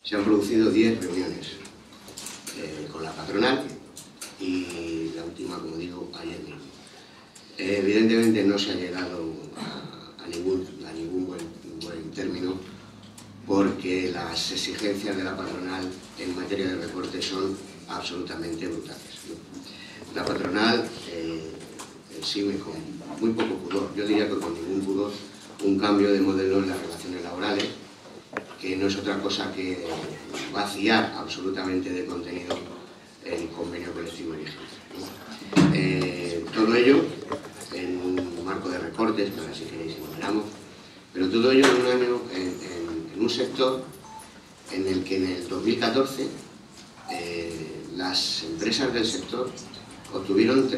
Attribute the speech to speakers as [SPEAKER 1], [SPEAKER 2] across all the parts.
[SPEAKER 1] Se han producido 10 reuniones con la patronal y la última, como digo, ayer mismo. Evidentemente no se ha llegado a ningún buen término, porque las exigencias de la patronal en materia de recortes son absolutamente brutales, ¿no? La patronal exige con muy poco pudor, yo diría que con ningún pudor, un cambio de modelo en las relaciones laborales, que no es otra cosa que vaciar absolutamente de contenido el convenio colectivo vigente, ¿no? Todo ello en un marco de recortes, que ahora si queréis enumeramos, pero todo ello en un sector en el que en el 2014 las empresas del sector obtuvieron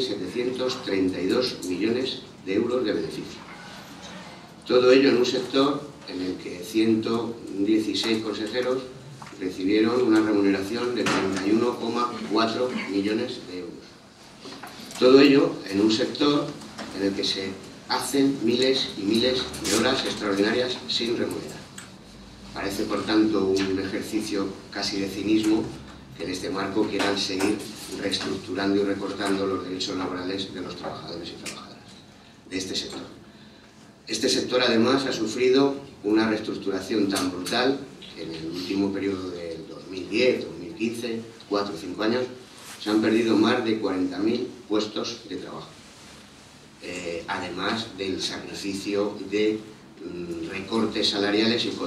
[SPEAKER 1] 3.732 millones de euros de beneficio. Todo ello en un sector en el que 116 consejeros recibieron una remuneración de 31,4 millones de euros. Todo ello en un sector en el que se hacen miles y miles de horas extraordinarias sin remunerar. Parece, por tanto, un ejercicio casi de cinismo que en este marco quieran seguir reestructurando y recortando los derechos laborales de los trabajadores y trabajadoras de este sector. Este sector, además, ha sufrido una reestructuración tan brutal que en el último periodo del 2010, 2015, 4 o 5 años, se han perdido más de 40.000 puestos de trabajo. Además del sacrificio de recortes salariales y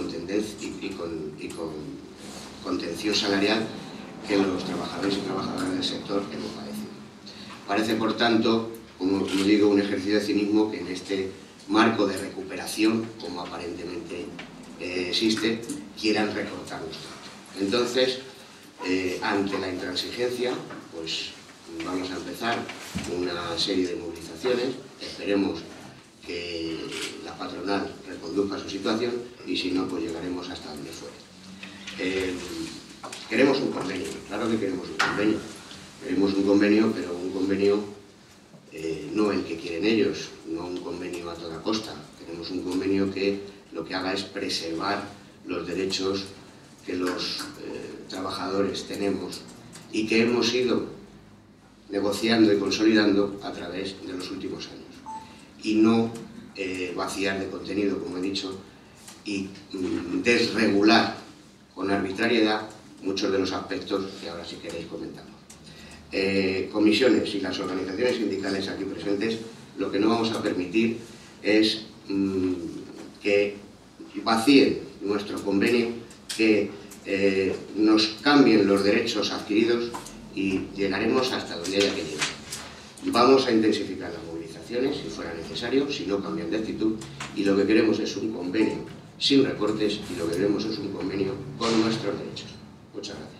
[SPEAKER 1] contención salarial que los trabajadores y trabajadoras del sector hemos padecido. Parece, por tanto, como digo, un ejercicio de cinismo que en este marco de recuperación, como aparentemente existe, quieran recortarnos tanto. Entonces, ante la intransigencia, pues vamos a empezar una serie de movilizaciones. Esperemos que la patronal reconduzca su situación y si no, pues llegaremos hasta donde fuere. Queremos un convenio, claro que queremos un convenio. Queremos un convenio, pero un convenio no el que quieren ellos, no un convenio a toda costa. Queremos un convenio que lo que haga es preservar los derechos que los trabajadores tenemos y que hemos ido negociando y consolidando a través de los últimos años. Y no vaciar de contenido, como he dicho, y desregular con arbitrariedad muchos de los aspectos que ahora si queréis comentamos. Comisiones y las organizaciones sindicales aquí presentes, lo que no vamos a permitir es que vacíen nuestro convenio, que nos cambien los derechos adquiridos y llegaremos hasta donde haya que llegar. Vamos a intensificar las movilizaciones si fuera necesario, si no cambian de actitud, y lo que queremos es un convenio sin recortes y lo que queremos es un convenio con nuestros derechos. Muchas gracias.